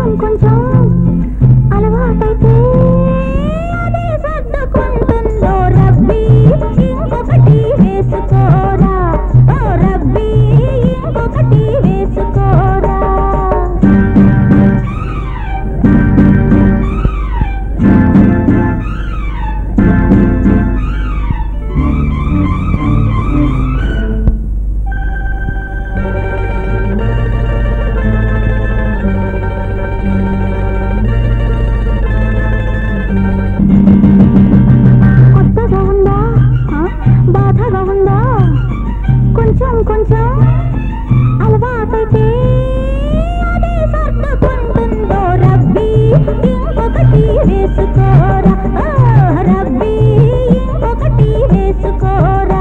కొంచెం అలవాటైతే అదే సర్దుకుంటుందో రబ్బీ ఇంకొకటి వేసుకోరా ఓ రబ్బీ ఇంకొకటి వేసుకోరా కొంచెం అలవాటైతే అదే సర్దుకుంటుందో రబ్బీ ఇంకొకటి వేసుకోరా రబ్బీ ఇంకొకటి వేసుకోరా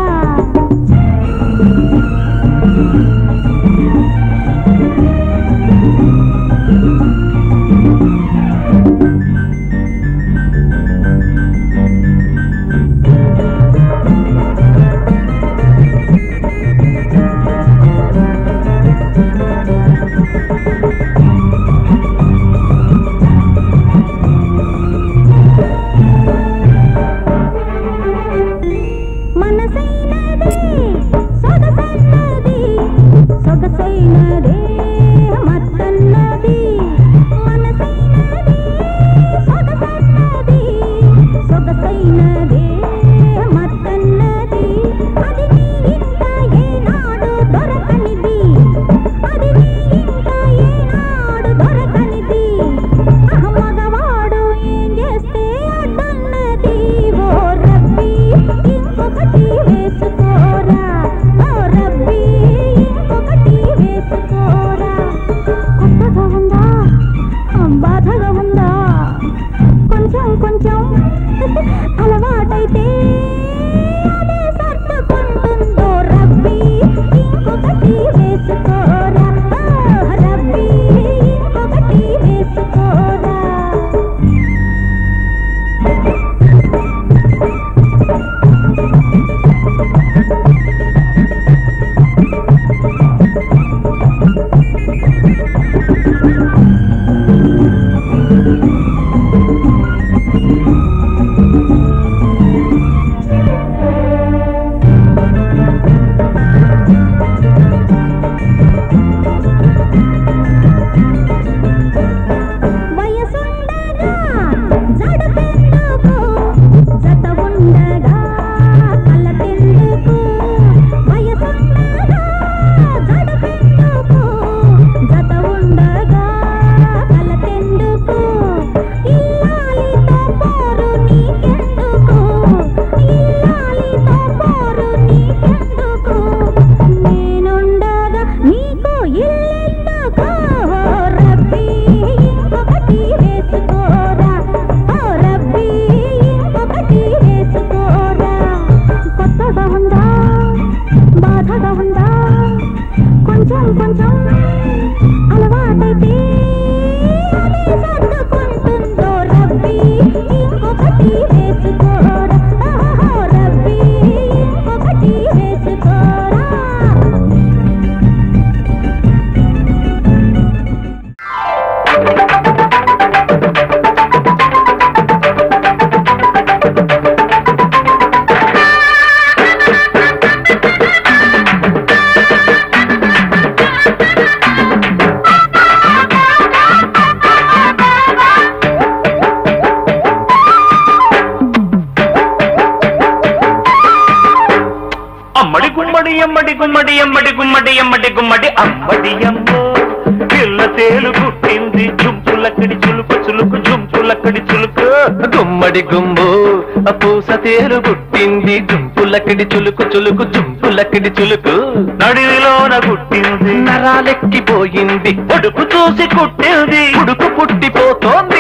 ఎమ్మడి గుమ్మడి ఎమ్మడి గుమ్మడి ఎమ్మడి గుమ్మడి అమ్మడి అమ్మో పిల్ల తేలు పుట్టింది జుంపులక్కడి చులుకు చులుకు జుంపులక్కడి చులుకు గుమ్మడి గుంబు పూస తేలు పుట్టింది జుంపులక్కడి చులుకు చులుకు జుంపులక్కడి చులుకు నడివిలోన పుట్టింది నరాలెక్కిపోయింది ఉడుకు చూసి కుట్టింది ఉడుకు పుట్టిపోతోంది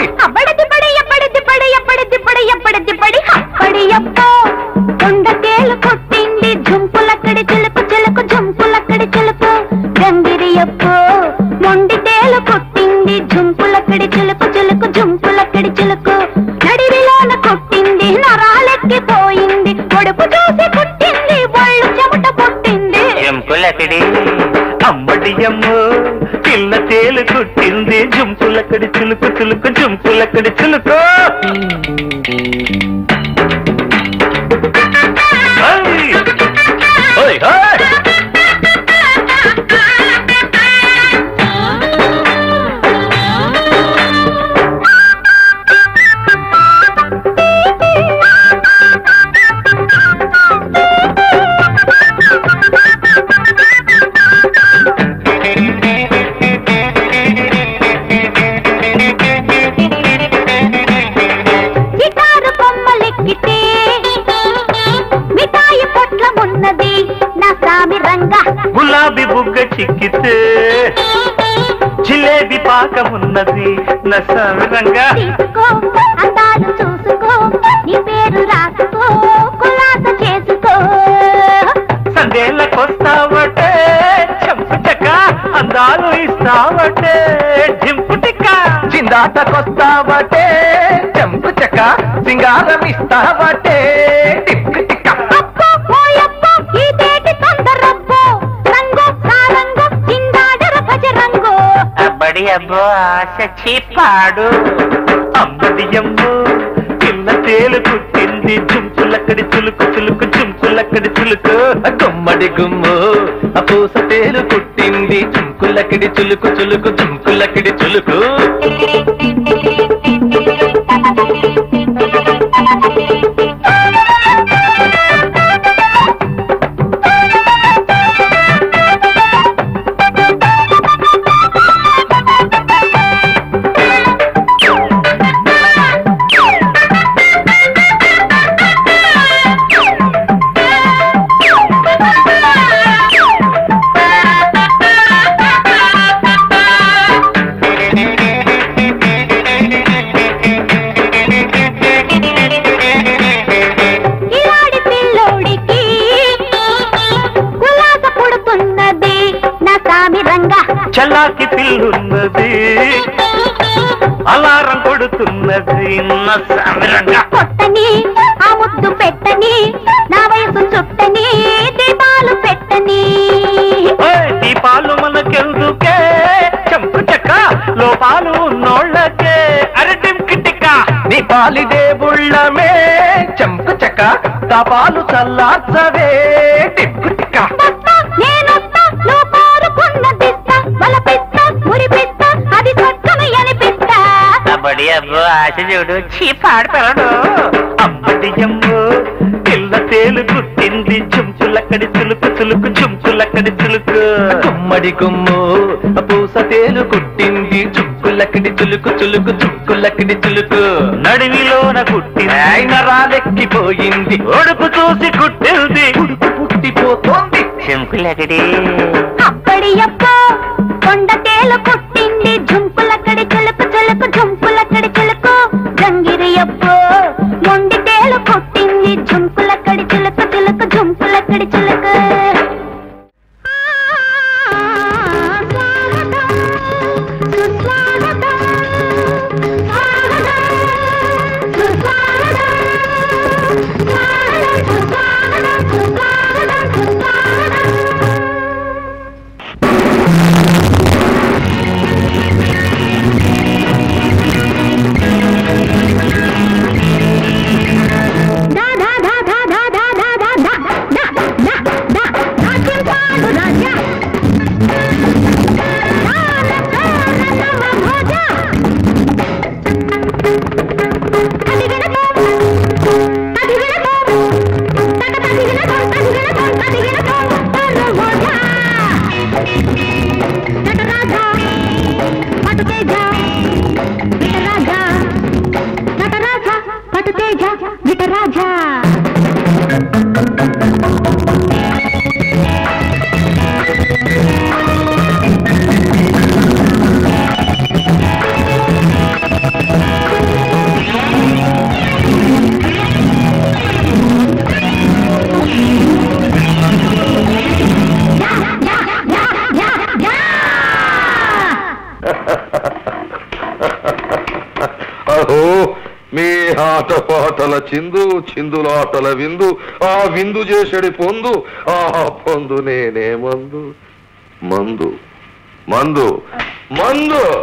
కొండ తేలు పుట్టింది జుంపులక్కడి చులుకు చులుకు జుంపులక్కడి చులుకు గంగిరియప్పో మొండి తేలు పుట్టింది జుంపులక్కడి చులుకు చులుకు జుంపులక్కడి చులుకు నడివిలోన కొట్టింది నరాలెక్కిపోయింది పొడుపు చూసి పుట్టింది ఒళ్ళు చెమట పుట్టింది జంపులక్కడి అమ్మడి అమ్మో పిల్ల తేలు కుట్టింది జుంపుల జుంపులక్కడి చిలుకు చిలుకు జుంపులక్కడి చిలుకు గులాబీ బుగ్గ చిక్కితే జిలేబీ పాకమున్నది నా సామిరంగా అందాలు చూసుకో నీ పేరు రాసుకో కులాస చేసుకో సందేళ్ళకొస్తావటే చెంపు చెక్క అందాలు ఇస్తావటే జింపు టిక్క చిందాటకొస్తావటే చెంపు చెక్క సింగారం ఇస్తావటే టిక్కు టిక్క అబ్బడి అబ్బో ఆశ చీపాడు అమ్మడి అమ్మో పిల్ల తేలు పుట్టింది చుంపులక్కడి చులుకు చులుకు చుంపులక్కడి చులుకు గుమ్మడి గుమ్ము ఆ పూస తేలు పుట్టింది చుంకులక్కడి చులుకు చులుకు చుంకులక్కడి చులుకు చలాకి పిల్లున్నది అలారం కొడుతున్నది నా సామిరంగా కొట్టని ఆ ముద్దు పెట్టని నా వయసు చుట్టని దీపాలు పెట్టని దీపాలు మనకెందుకే చెంపు చెక్క లోపాలు ఉన్నోళ్ళకే అరటింకి టిక్క నీ పాలి దేవుళ్ళమే చెంపు చెక్క తపాలు చల్లార్చవే టిక్కు టిక్క అబ్బడి అబ్బో ఆశ చూడు చీపాడు పిల్లడు అమ్మడి అమ్మో పిల్ల తేలు గుట్టింది చుంచులక్కడి చులుకు చులుకు చుంచులక్కడి చులుకు గుమ్మడి గుమ్ము పూస తేలు కుట్టింది చుంకులక్కడి చులుకు చులుకు చుంకులక్కడి చులుకు నడివిలోన కుట్టింది ఆయన రాలెక్కిపోయింది ఒడుపు చూసి కుట్టింది ఉడుపు పుట్టిపోతోంది చుంకులక్కడి అప్పడి అప్పో కొండ తేలు కుట్టింది ఝుంపులక్కడి చిలుకు చిలుకు ఝుంపులక్కడి చిలుకు జంగిరి అప్పో మొండి తేలు కుట్టింది ఝుంపులక్కడి చిలుకు చిలుకు ఝుంపులక్కడి చిలుకు ఆటపాటల చిందు చిందులాటల విందు ఆ విందు చేసడి పొందు ఆ పొందు నేనే మందు మందు మందు మందు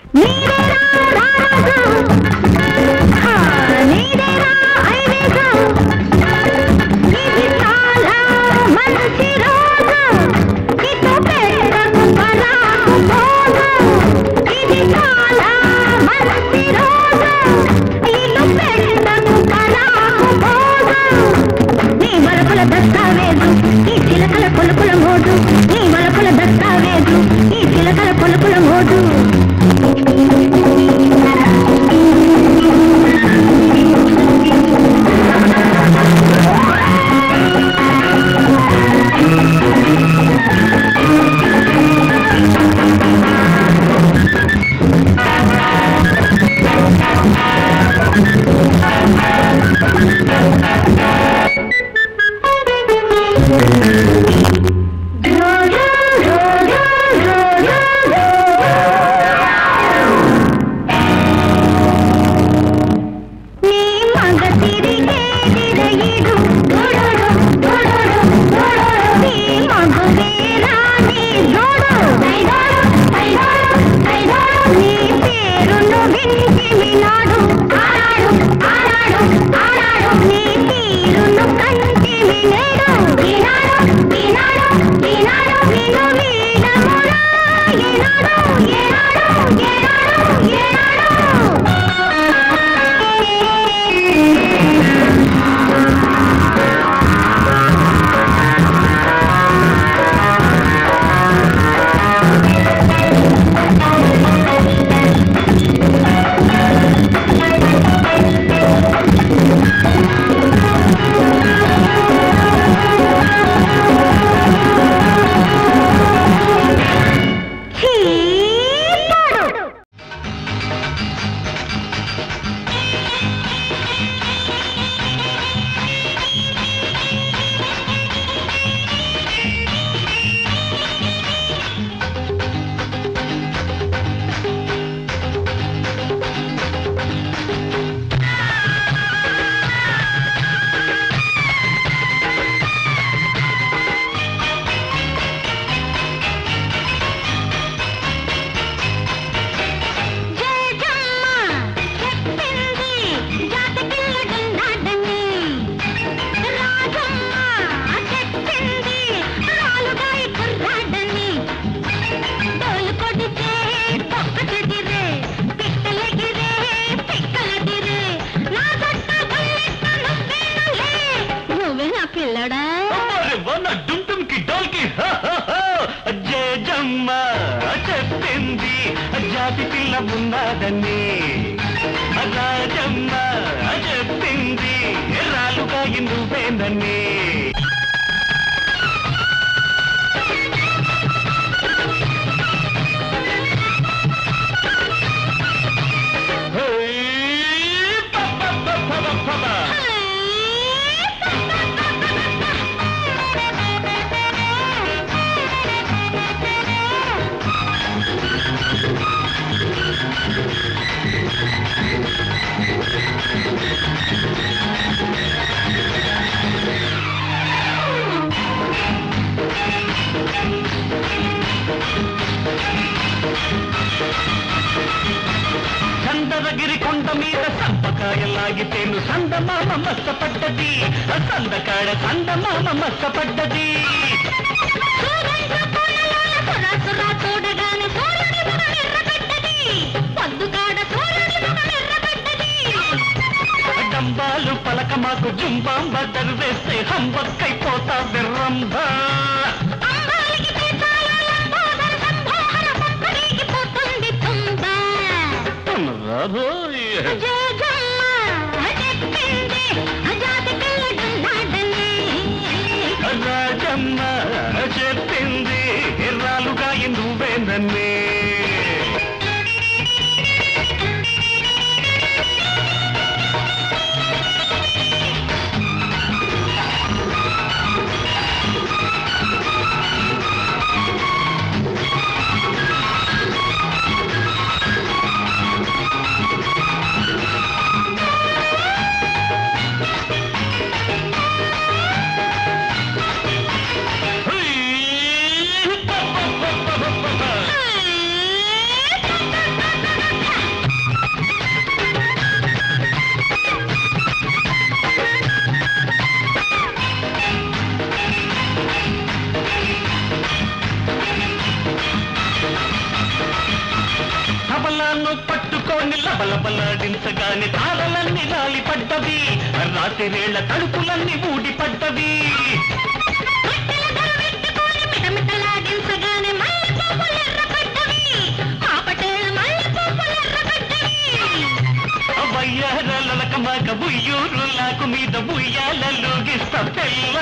జాతి పిల్ల ఉన్నదని రాజమ్మ చెప్పింది రాలుగా నువ్వేందని చందనగిరి కొండ మీద సంపకాయలాగితేను సందమామ మస్తపడ్డది సందకాడ సందమామ మస్తపడ్డది డంబాలు పలక మాకు జుంబాంబ దరువేస్తే హంబక్కైపోతా విర్రంభ రాజమ్మ చెప్పింది రాలుగా నువ్వేందన్నీ బలబలాడించగానే తాళలన్నీ రాలి పడ్డవి రాత్రివేళ తలుపులన్నీ ఊడిపడ్డవి వయ్యారాలక మగ బుయ్యూరులాకు మీద బుయ్యాలలోగిస్త పిల్ల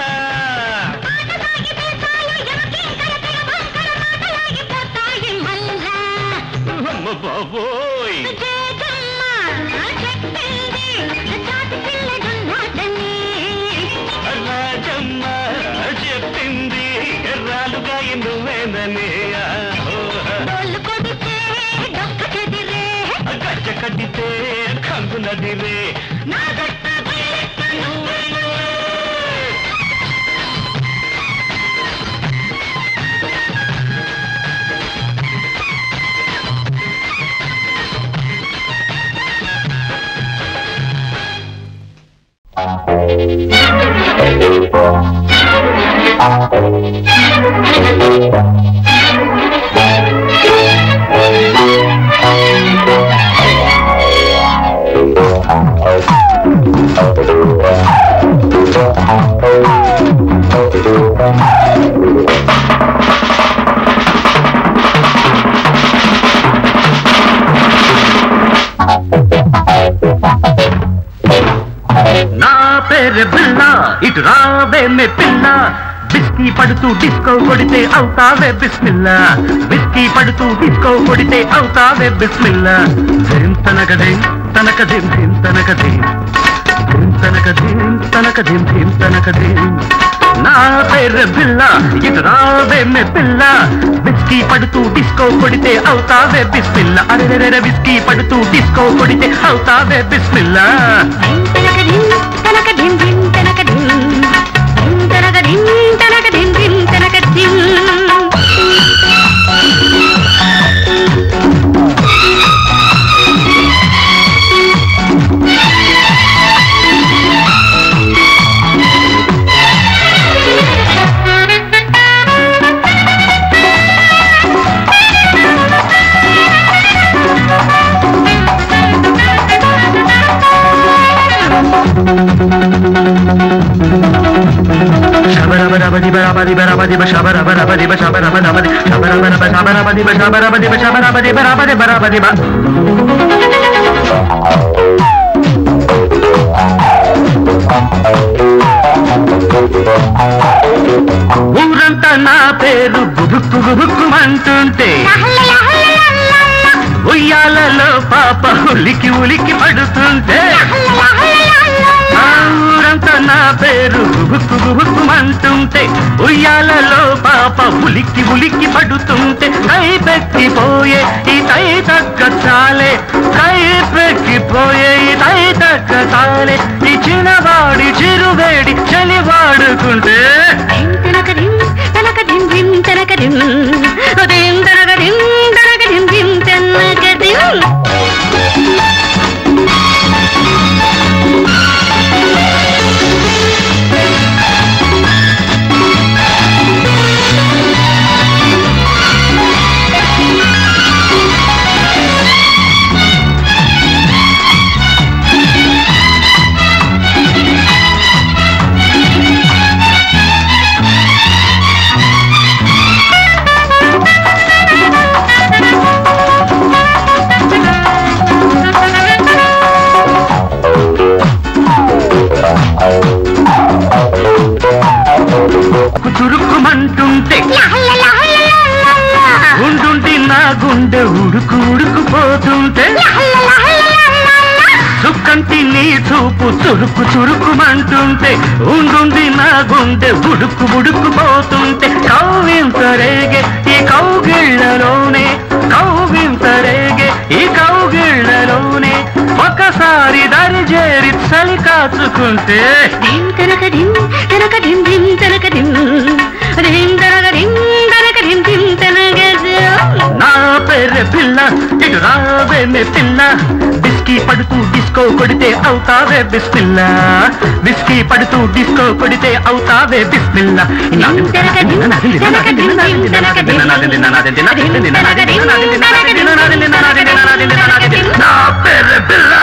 అమ్మ బాబోయ్ రాజమ్మ చెప్పింది ఎర్రాలుగా నువ్వేనని గజ్జ కట్టితే కంగునదిరే నా గట్ట నా పేరు బిల్లా ఇటు రావే మే పిల్ల బిస్కీ పడుతూ డిస్కో కొడితే అవుతావే బిస్మిల్లా బిస్కీ పడుతూ డిస్కో కొడితే అవుతావే బిస్మిల్లా తనకదేం తనకదేం తనకదేం తనకదేం తనకదేం తనకదేం నా పేరు బిల్లా ఇటు రావే మే పిల్ల బిస్కీ పడుతూ డిస్కో కొడితే అవుతావే బిస్మిల్లా అరే బిస్కీ పడుతూ డిస్కో కొడితే అవుతావే బిస్మిల్లా ఊరంతా నా పేరు గుబుక్కు గుబుక్కుమంటుంటే ఉయ్యాలలో పాప ఉలికి ఉలికి పడుతుంటే ఊరంతా నా పేరు గుబుక్కు గుబుక్కుమంటుంటే ఉయ్యాలలో పాప ఉలికి ఉలికి పడుతుంటే కై పెక్కిపోయే ఈ తై తగ్గ చాలే కై పెక్కిపోయే ఈ తై తగ్గ చాలే ఈ చిన్నవాడి చిరువేడి చలి వాడుకుంటే చురుక్కుమంటుంటే గుండుంటి నా గుండె ఉడుకు ఉడుకుపోతుంటే చుక్కంటి నీ చూపు చురుకు చురుకుమంటుంటే ఉండుండి నా గుండె ఉడుకు ఉడుకుపోతుంటే కౌవింతరేగే ఈ కౌగిళ్లలోనే కౌవింతరేగే ఈ కౌగిళ్లలోనే ఒకసారి దరిజేరి చలి కాచుకుంటే నా పేరు పిల్ల ఇటు రావే మే పిల్ల బిస్కీ పడుతూ డిస్కో డిస్కో కొడితే అవుతావే బిస్మిల్లా విస్కీ పడుతూ డిస్కో కొడితే అవుతావే బిస్మిల్లా నా పేరు బిల్లా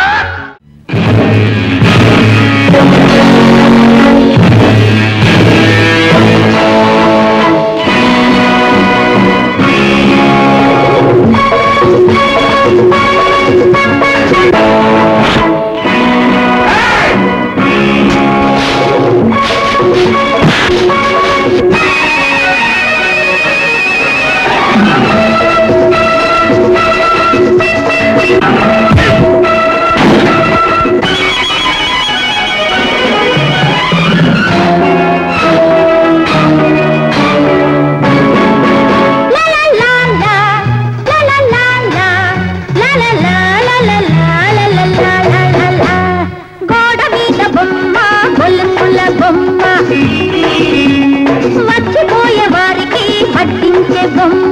మర్చిపోయే వారికి పట్టించే బొమ్మ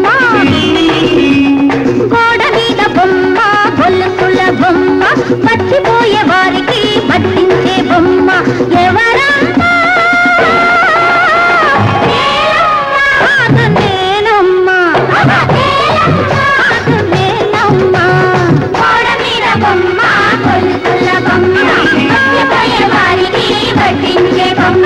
గోడ మీద బొమ్మ గొలుసుల బొమ్మ మర్చిపోయే వారికి పట్టించే బొమ్మ ఎవరమ్మా నేనమ్మా నేనమ్మా గోడ మీద బొమ్మ గొలుసుల బొమ్మ మర్చిపోయే వారికి పట్టించే బొమ్మ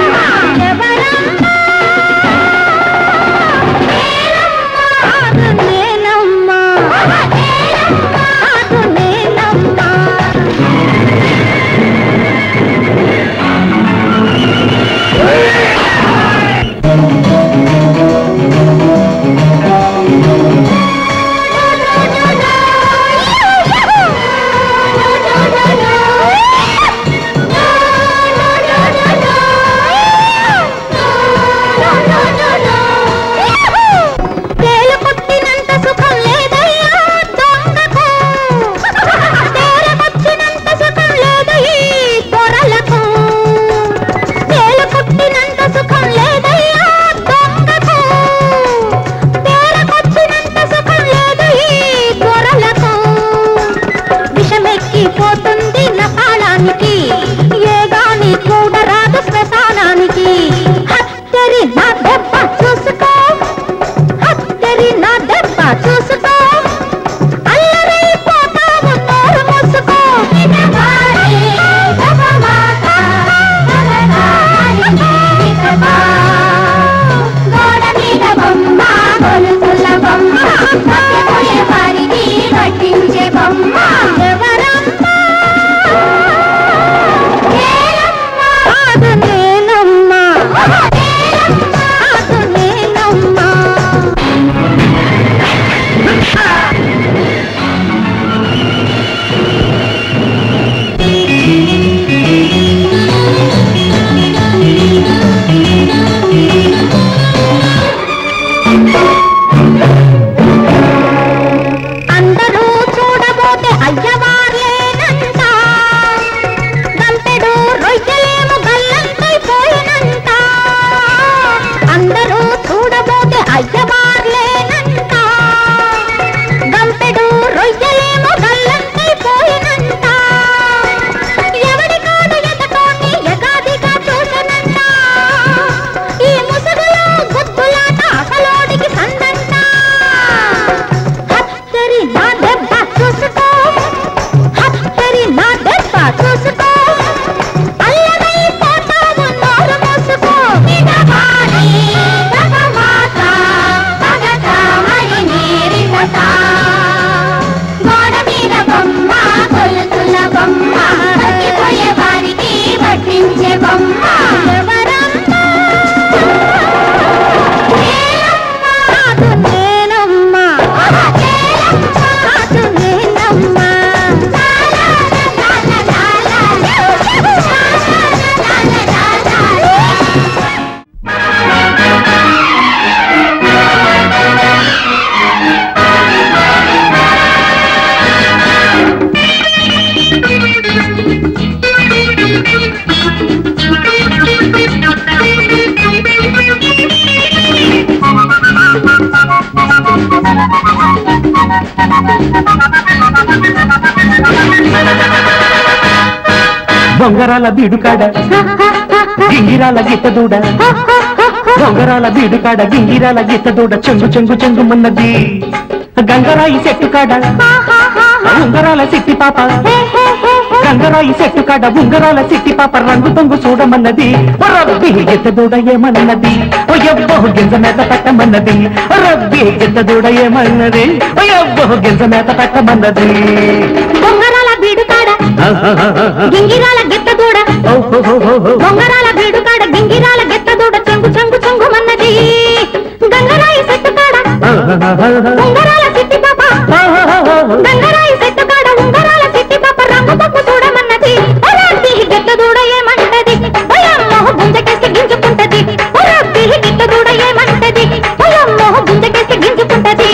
బొంగరాల బీడుకాడ గింగిరాల గీత దూడ బొంగరాల బీడుకాడ గింగిరాల గీత దూడ చెంగు చెంగు చెంగుమన్నది గంగరాయి చెట్టు కాడ ఉంగరాల సిట్టి పాప గంగరాయి చెట్టు కాడ ఉంగరాల సిట్టి పాప రంగు తొంగు చూడమన్నది రబ్బి గీత దూడ ఏమన్నది ఓ ఎవ్వో గింజ మేత పెట్టమన్నది రబ్బి గీత దూడ ఏమన్నది ఓ ఎవ్వో గింజ మేత పెట్టమన్నది బొంగరాల బీడుకాడ గింగిరాల గెత్త దూడ బొంగరాల బీడుకాడ గింగిరాల గెత్త దూడ చెంగు చెంగు చెంగుమన్నది గంగరాయి చెట్టు కాడ ఉంగరాల సిట్టి పాప గంగరాయి చెట్టు కాడ ఉంగరాల సిట్టి పాప రంగు తప్పు చూడమన్నది రబ్బి గెత్త దూడ ఏమంటది భయమ్మో గుంజకేసి గింజుకుంటది రబ్బి గెత్త దూడ ఏమంటది భయమ్మో గుంజకేసి గింజుకుంటది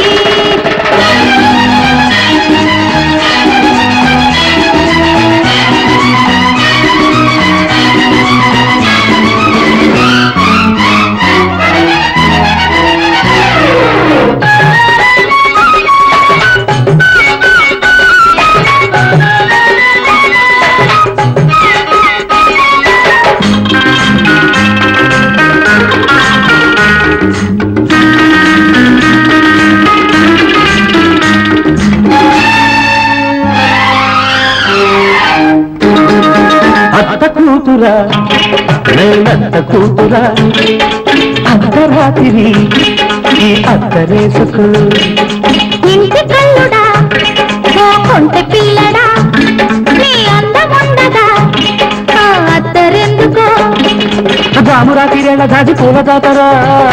అత్త కూతురా నేనత్త కూతురా అర్ధరాత్రి ఈ అత్తరేసుకు ఇంటి కల్లుడా ఓ కొంటె పిల్లడా నీ అందముండదా అత్తరెందుకో రామురాతిరేళ దాచి పూల జాతరా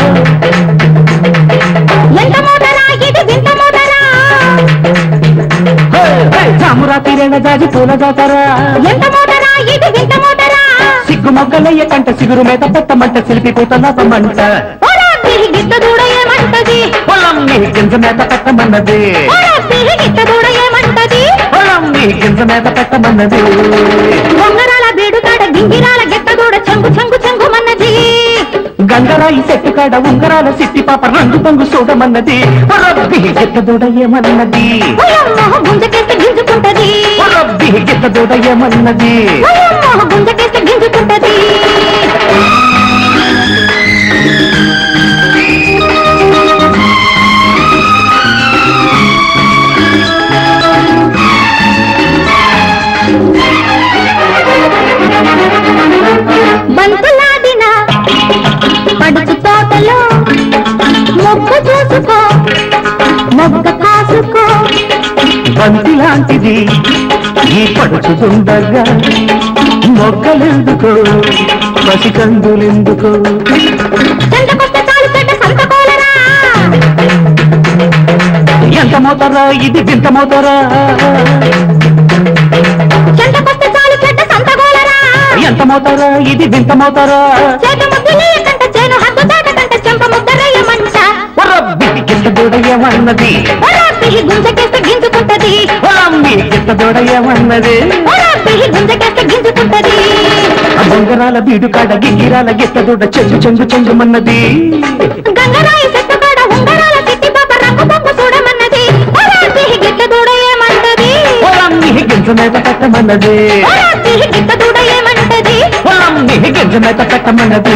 ఎంత మోటరా ఇది వింత మోటరా రామురాతిరేళ దాచి పూల జాతరా ఎంత మోటరా ఇది వింత మోటరా సిగ్గు మొగ్గలయ్య కంట సిగురు మీద పెట్టమంట శిల్పిపోతమంట గిత్త దూడ ఏమంటది పొలం నీ గింజ మేత పెట్టమన్నది గిత్త దూడ ఏమంటది పొలం నీ గింజ మేత పెట్టమన్నది బొంగరాల బీడుకాడ గింగిరాల గెత్త దూడ చెంగు చెంగు చెంగుమన్నది గంగరాయి చెట్టు కాడ ఉంగరాల సిట్టి పాప రంగు పొంగు చూడమన్నది రబ్బి గిత్త దూడ ఏమన్నది గుంజకేస్తే గింజుకుంటది రబ్బి గిత్త దూడ ఏమన్నది గుంజకేస్తే గింజుకుంటది బంతులాడిన పడుచు తోటలో మొగ్గు చూసుకో మొగ్గ కాసుకో బంతి లాంటిది ఈ పడుచుతుండగా మొగ్గలెందుకో పసికందులెందుకో చెంతకొస్తే చాలు చెడ్డ సంతకోలరా ఎంత మోతారా ఇది వింత మోతారా చెంతకొస్తే చాలు చెడ్డ సంతకోలరా ఎంత మోతారా ఇది వింత మోతారా చేత ముద్దులేయకంట చేను హద్దు దాటకంట చెంప ముద్దరేయమంట రబ్బి గిత్త దూడ ఏమన్నది గుంజకేస్తే గింజుకుంటది పొలమ్మి గిత్త దూడ ఏమన్నది గుంజకేస్తే గింజుకుంటది బొంగరాల బీడుకాడ గింగిరాల గిత్త దూడ చెంగు చెంగు చెంగుమన్నది గంగరాయి చెట్టు కాడ ఉంగరాల సిట్టి పాప రంగు పొంగు చూడమన్నది గిత్త దూడ ఏమంటది పొలమ్మి గింజ మీద పెట్టమన్నది గిత్త దూడ ఏమంటది పొలమ్మి గింజ మీద పెట్టమన్నది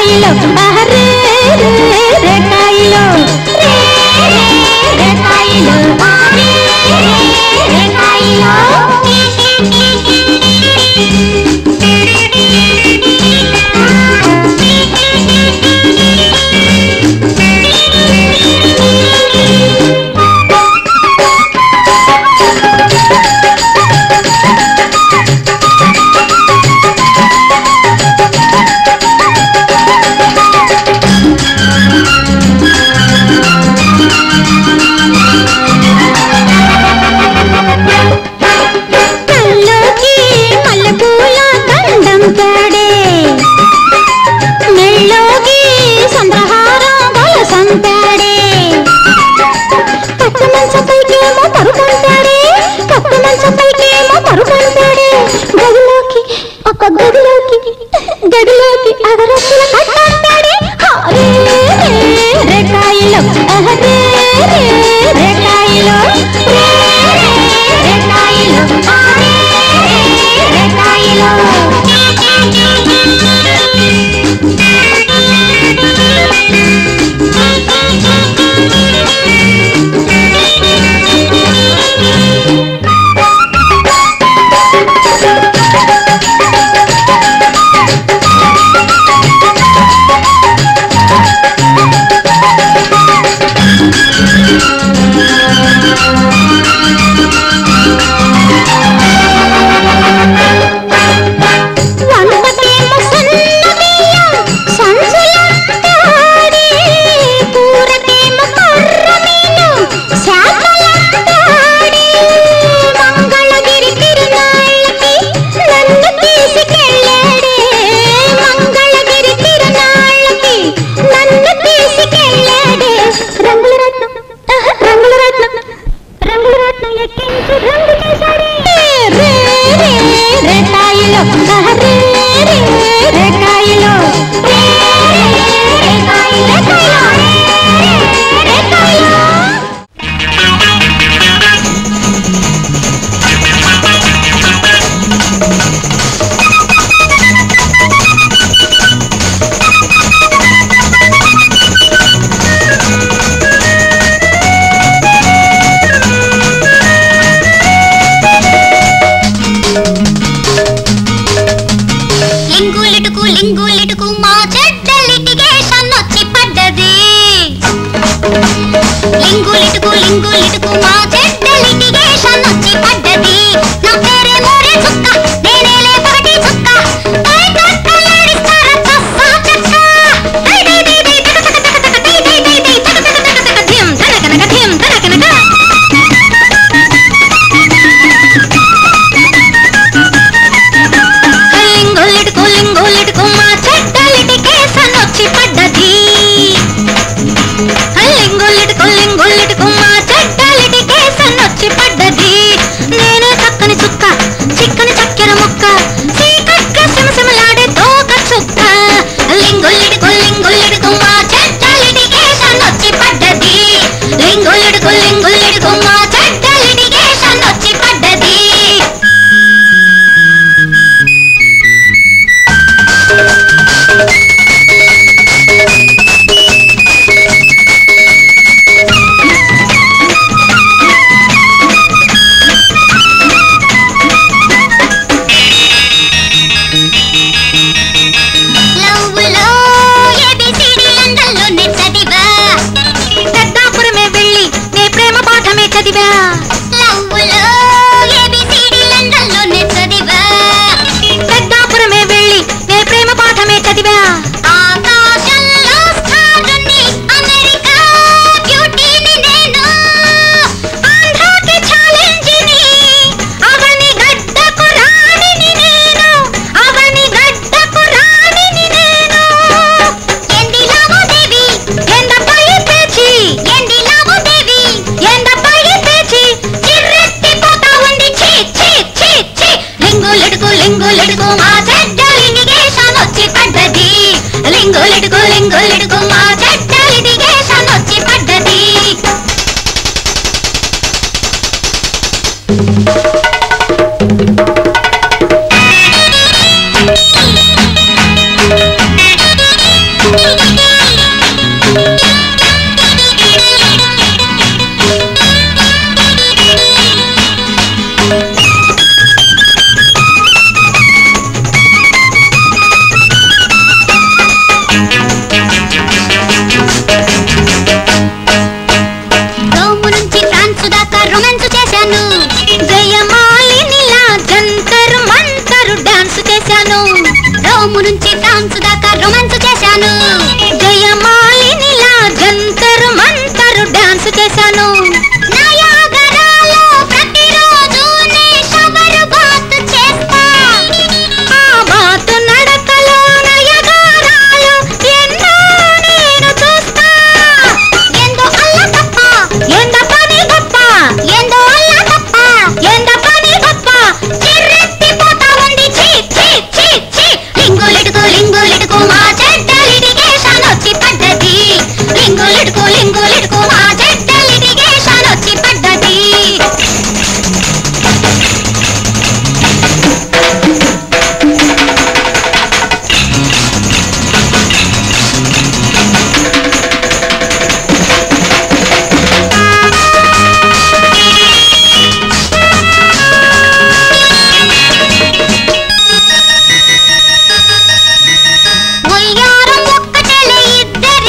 రేకాయిలో రే రేకాయిలో రేకాయిలో రేకాయిలో గదిలోకి అగరత్తుల కట్టాడే రేకాయిలో రేకాయిలో రేకాయిలో రేకాయిలో లింగులిటుకు మా చెడ్డ లిటిగేషన్ వచ్చి పడ్డది లింగులిటుకు మా చెడ్డ లిటిగేషన్ వచ్చి పడ్డది నా పేరే మోరే చుక్క నేనేలే పగటి చుక్క పై కట్టలాడిస్తారా తస్సా చెక్క దై దై దై దై దై దై దై దై ధిం ధనకనక ధిం ధనకనక లింగులిటుకు మా చెడ్డ లిటిగేషన్ వచ్చి పడ్డది లింగులిటుకు మా చెడ్డ లిటిగేషన్ వచ్చి పడ్డది నేనే చక్కని చుక్క చిక్కని చక్కెర ముక్క చీకట్ల సిమసిమలాడే తోక చుక్క లింగులిటుకు మా చెడ్డ లిటిగేషన్ వచ్చి పడ్డది లింగులిటుకు మా చెడ్డ లిటిగేషన్ వచ్చి పడ్డది పెద్దాపురమే వెళ్ళి నే ప్రేమ పాఠమే చదివా ఆకాశంలో స్టారుని అమెరికా బ్యూటీని నేను ఆంధ్రాకి ఛాలెంజిని అవని గడ్డకు రాణిని నేను ఎందిలావోదేవి ఎందపై పేచి చిర్రెత్తిపోతా ఉంది చీ లింగులిటుకు మా చెడ్డ లిటిగేషన్ వచ్చి పడ్డది లింగులిటుకు మా చెడ్డ లిటిగేషన్ వచ్చి పడ్డది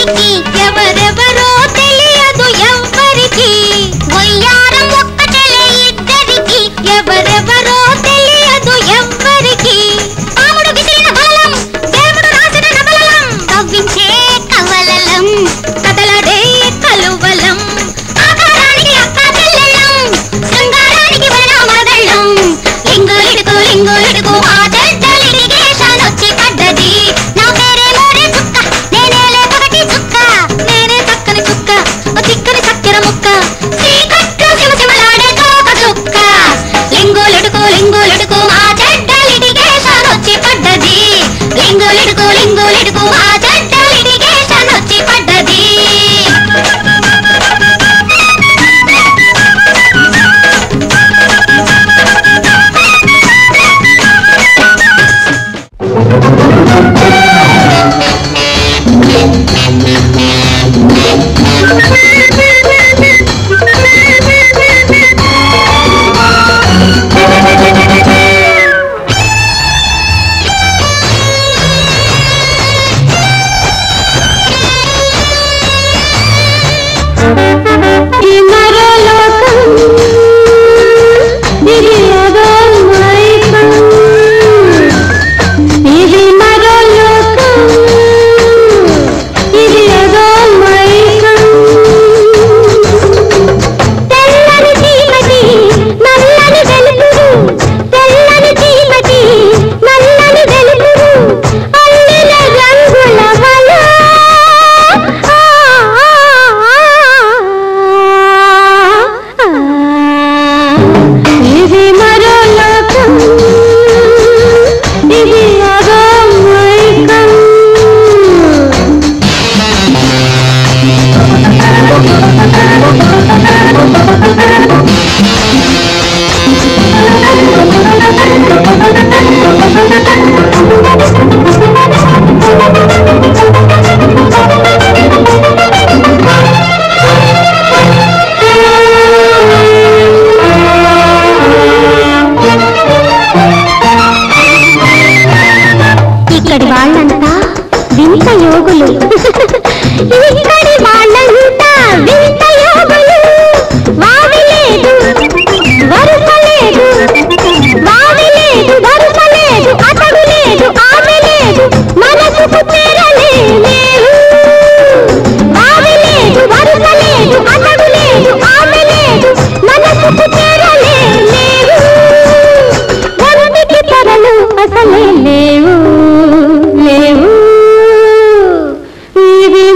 ఎవరెవరికి ఎవరెవరో తెలియదు ఎవ్వరికి వయ్యారం ఒక్కటేలే ఇద్దరికి ఎవరెవరో తెలియదు ఎవ్వరికి పాముడు విసిరిన బలం దేవుడు రాసిన నబలం కవ్వించే కవలలం కదలడే కలువలం ఆకారానికి అక్క చెల్లెళ్ళం శృంగారానికి వనమదళ్ళం లింగులిడుకు లింగులిడుకు ఆ చెడ్డ లిటిగేషన్ వచ్చి పడ్డది నా పేరే మోరే చుక్క నేనేలే ఒకటి చుక్క నేనే చక్కని చుక్క ఓ చిక్కని చక్కెర ముక్క చీకట్లో శివశివలాడే తోక చుక్క లింగులిడుకు లింగులిడుకు ఆ చెడ్డ లిటిగేషన్ వచ్చి పడ్డది లింగులిడుకు లింగులిడుకు ఆ చెడ్డ లిటిగేషన్ వచ్చి పడ్డది ఇక్కడి వాళ్ళంతా వింత యోగులు ఇక్కడి వాళ్ళంతా వింత యోగులు వావి లేదు వరుస లేదు వావి లేదు వరుస లేదు అతడు లేదు ఆమె లేదు మనసుకు తెరలే లేవు వావి లేదు వరుస లేదు అతడు లేదు ఆమె లేదు మనసుకు తెరలే లేవు ఒంటికి తెరలు అసలే లేవు లేవు ఇది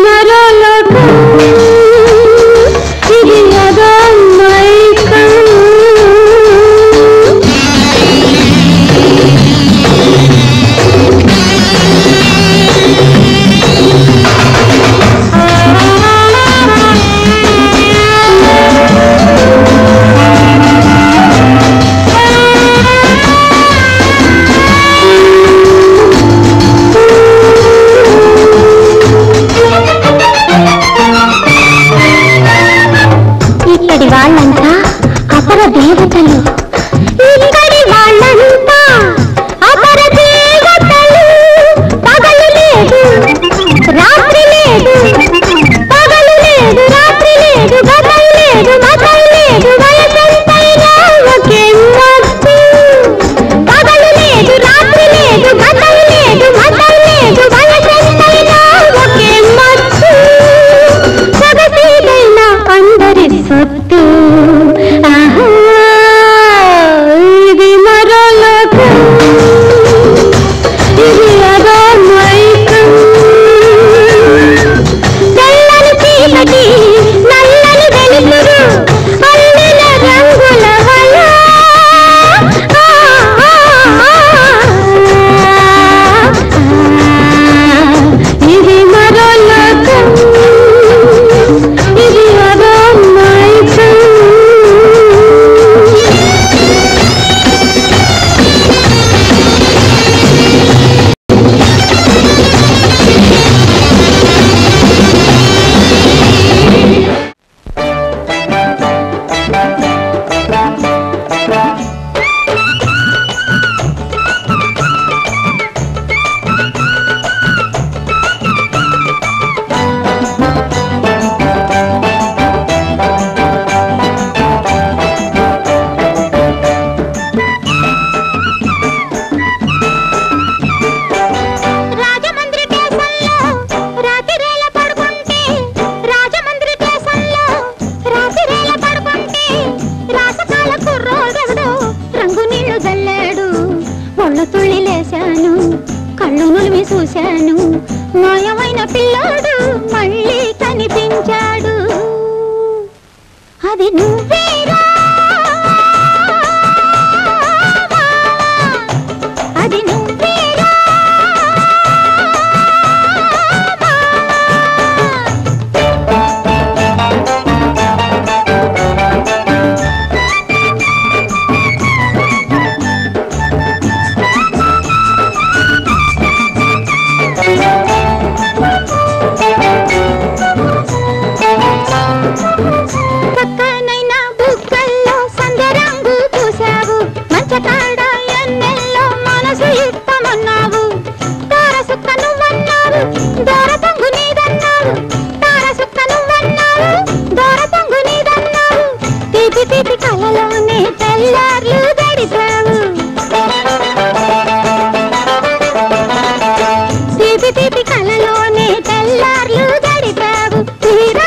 మాయమైన పిల్లోడు మళ్ళీ కనిపించాడు. అది నువ్వేరా, అది నువ్వేరా. పక్కనైనా బుగ్గల్లో సందరంగు పూసావు, మంచకాడ ఎన్నెల్లో మనసు ఇప్పమన్నావు. తారసుక్క నువ్వన్నావు, దొరతంగు నీదన్నావు. తారసుక్క నువ్వన్నావు, దొరతంగు నీదన్నావు. తీపి తీపి కలలోనే తెల్లార్లు గడిపావు. తీపి తీపి కలలోనే తెల్లార్లు గడిపావు. తీరా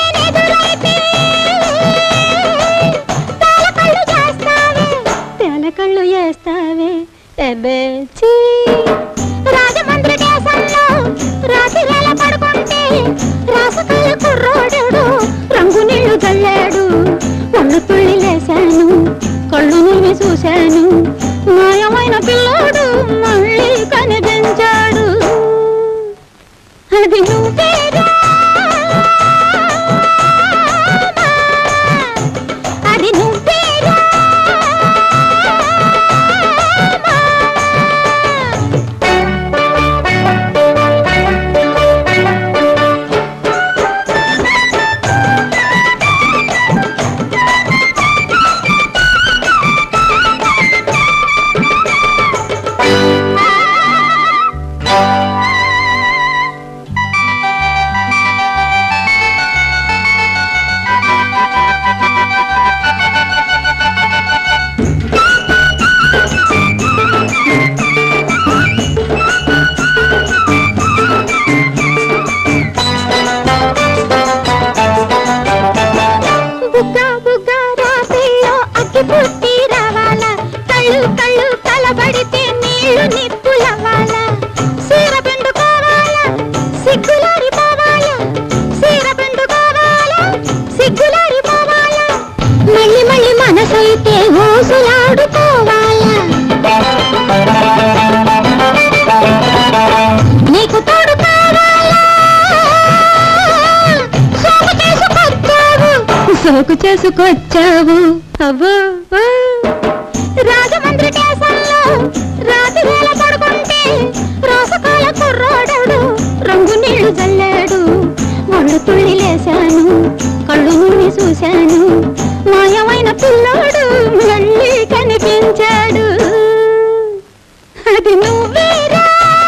కళ్ళు చేస్తావే ఎబేచి. రాజమండ్రి దేశంలో రాత్రి వేళ పడుకుంటే రాసకళ్ళ కుర్రోడు రంగు నీళ్లు చల్లాడు. ఒళ్ళు తుళ్ళి లేశాను, కళ్ళు నువ్వి చూశాను. మాయమైన పిల్లోడు మళ్ళీ కనిపించాడు. అది నువ్వేరా, అది నువ్వేరా. పుట్టి రావాలా, కళ్ళు కళ్ళు కలబడితే నీళ్లు నిప్పులవ్వాలా. సీర పిండుకోవాలా, సిగ్గులారిపోవాలా. సీర పిండుకోవాలా, సిగ్గులారిపోవాలా. మళ్ళీ మళ్ళీ మనసైతే ఊసులాడుకోవాలా. నీకు తోడు కావాలా, సోకు చేసుకొచ్చావు. అవ్వో రాజమండ్రి దేశంలో రాత్రి వేళ పడుకుంటే రోసకాల కుర్రోడు రంగు నీళ్లు చల్లాడు. ఒళ్ళు తుళ్ళి లేశాను, కళ్ళు నువ్వి చూశాను. మాయమైన పిల్లోడు మళ్ళీ కనిపించాడు. అది నువ్వేరా,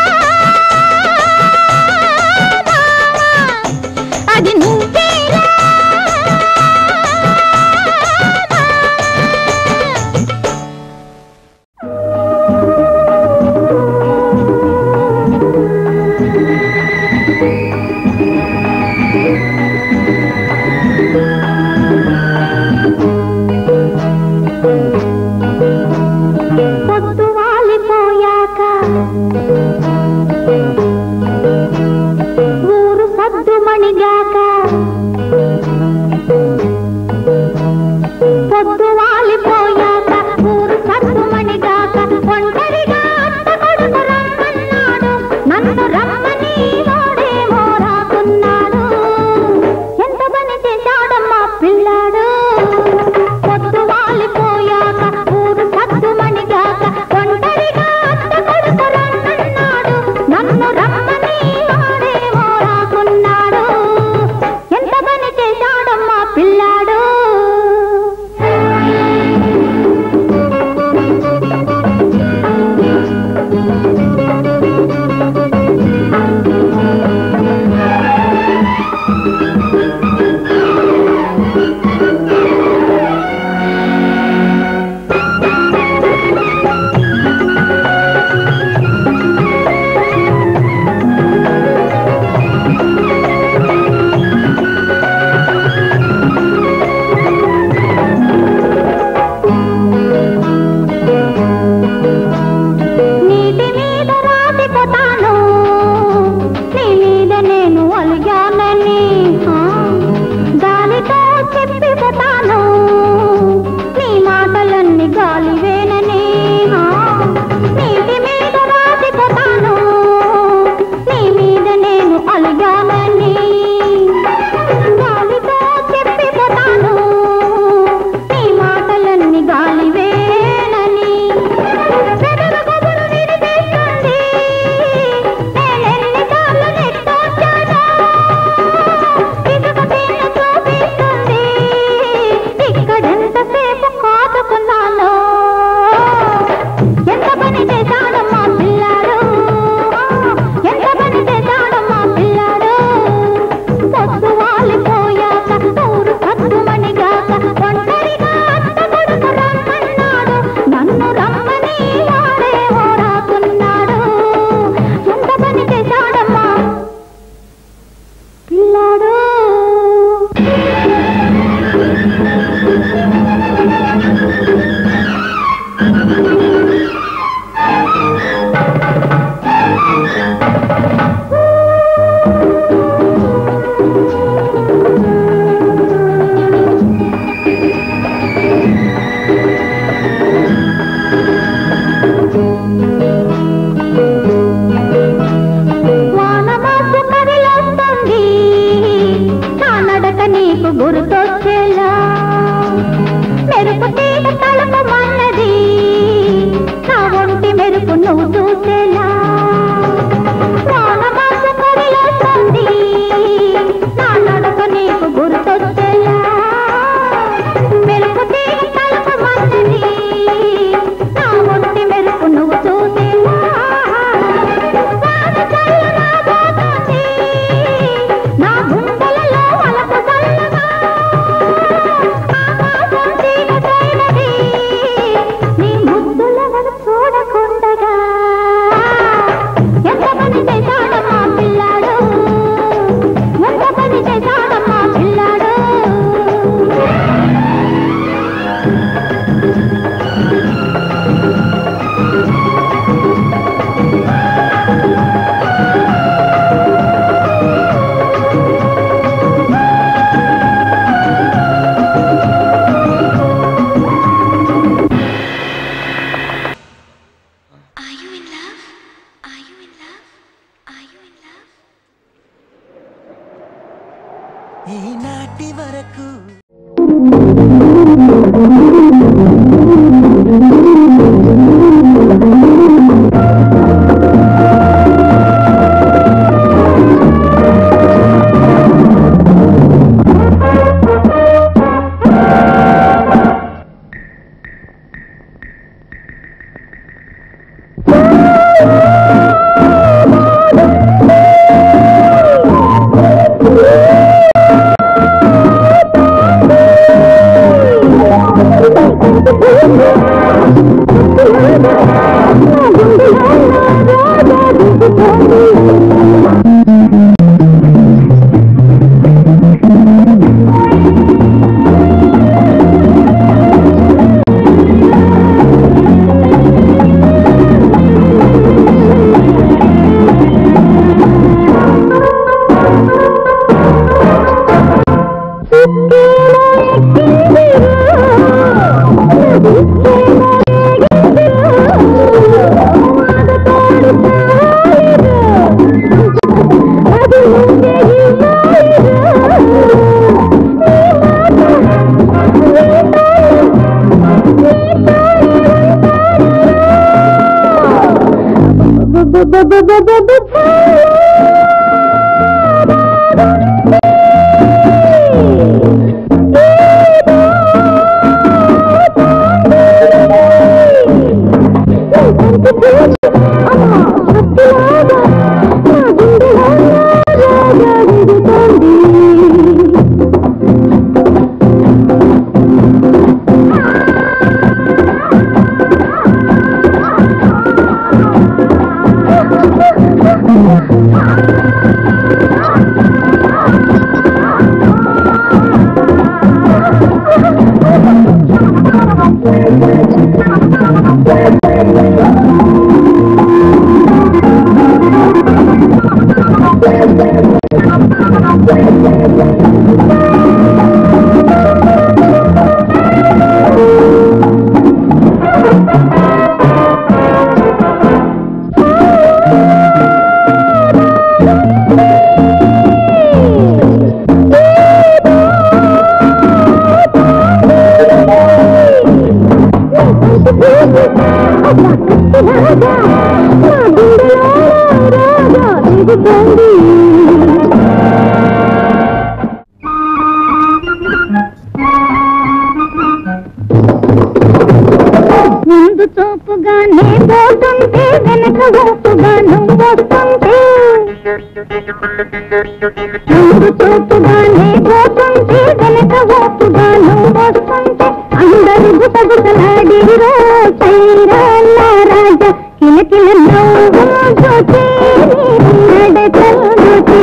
అది నువ్వేరా. నువ్వు చూసేలా ప్రాణమాసు కదిలేస్తుంది నా నడక నీకు గుర్తొచ్చేలా మెరుపు తీగి తలుపు మన్నది నా ఒంటి మెరుపు నువ్వు చూసేలా వాన చల్లు రాబోతోంది నా గుండెలలో వలపు చల్లగా ఆకాశం చీకటైనది నీ ముద్దులను చూడకుండగా ఎంత పని చేశాడమ్మా పిల్లాడు ఎంత పని చేశాడమ్మా పిల్లాడు ఈనాటి వరకు ముందు చూపుగానే పోతుంటే వెనక ఊపుగా నువ్వు వస్తుంటే ముందు చూపుగానే పోతుంటే వెనక ఊపుగా నువ్వు వస్తుంటే అందరూ గుసగుసలాడి రాజా కిలకిల నవ్వు జ్యోతి నడకలు జ్యోతి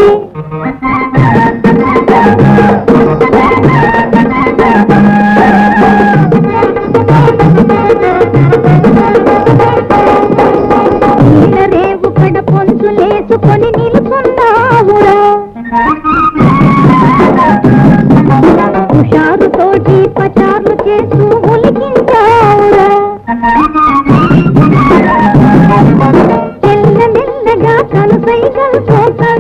రేవు కడ పొంచులేసుకొని నిలుచున్నావురా హుషారుతోటి పచార్లు చేస్తూ ఉలికించావురా మెల్లమెల్లగా కను సైగలతో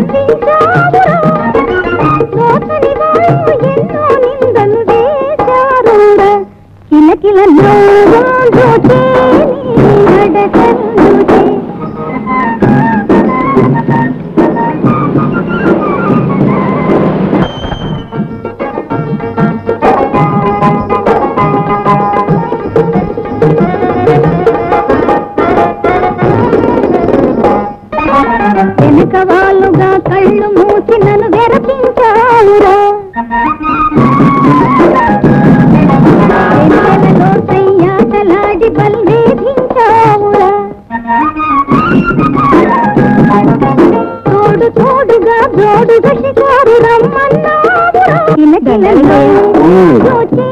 జోడుగా జోడుగా షికారు రమ్మన్నావురా కిలకిలలో జోచే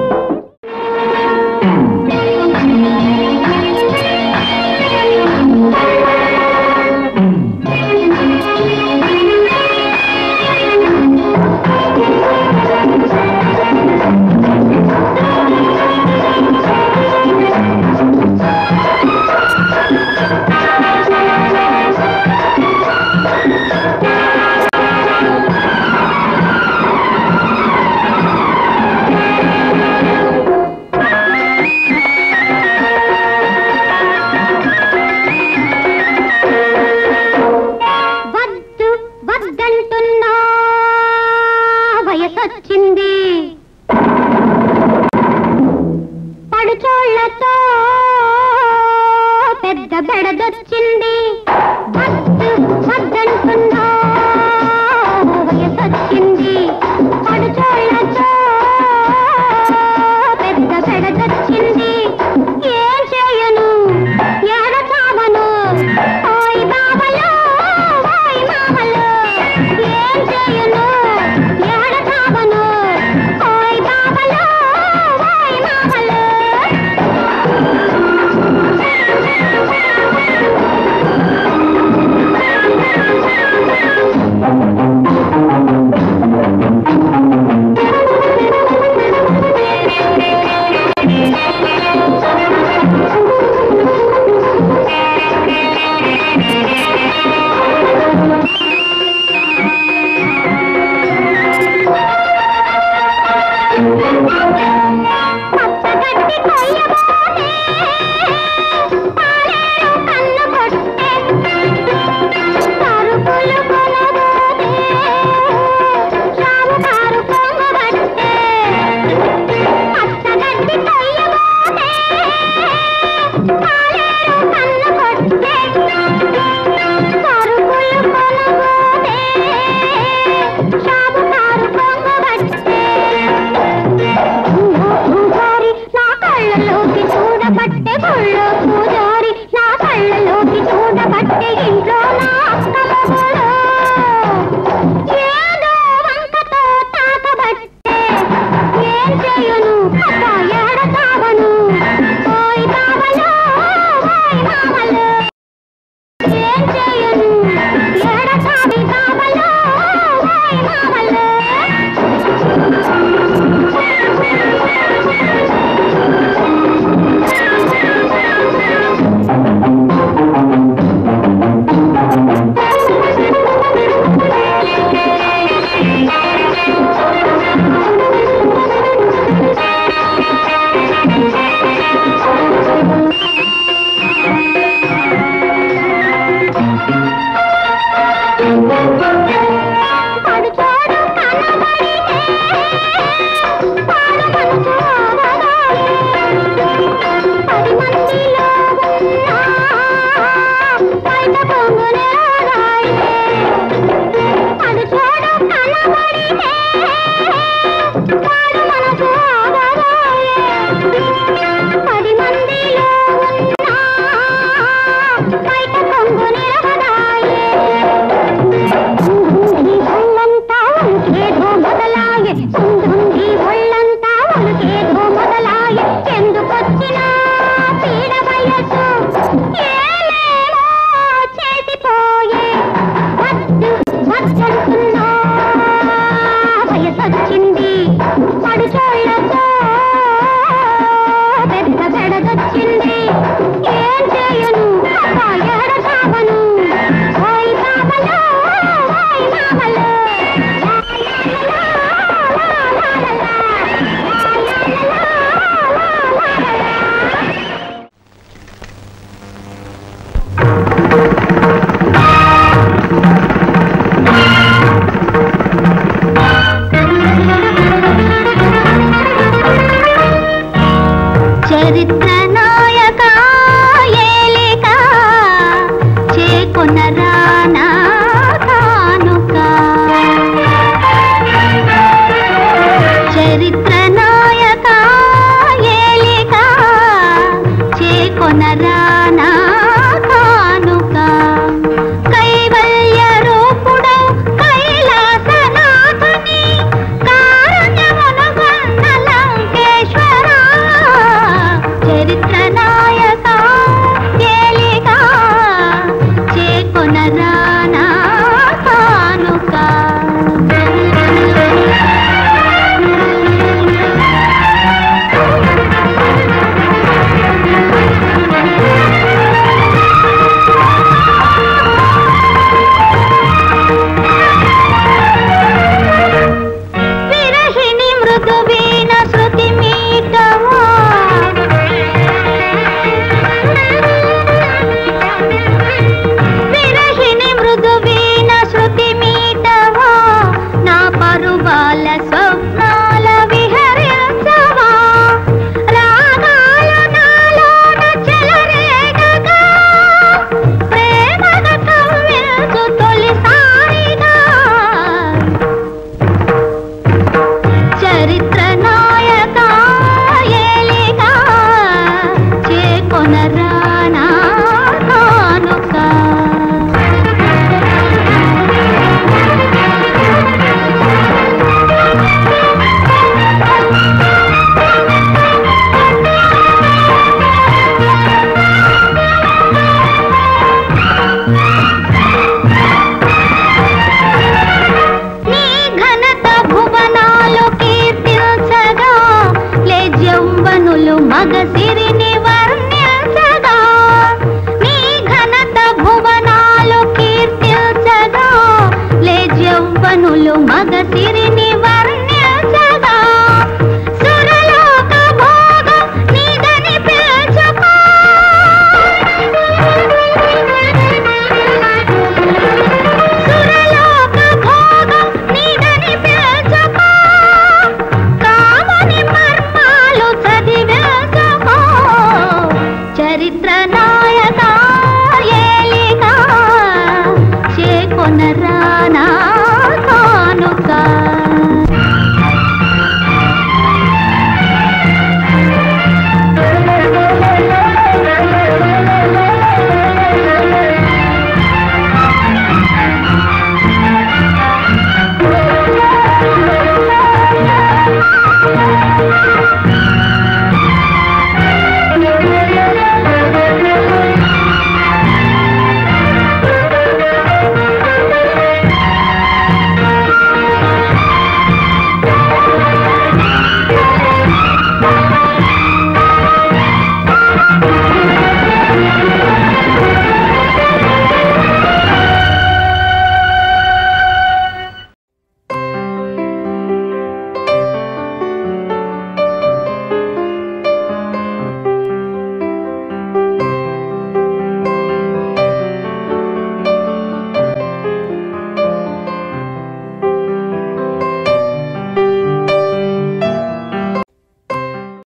కన్నులు మగ సిరిని వర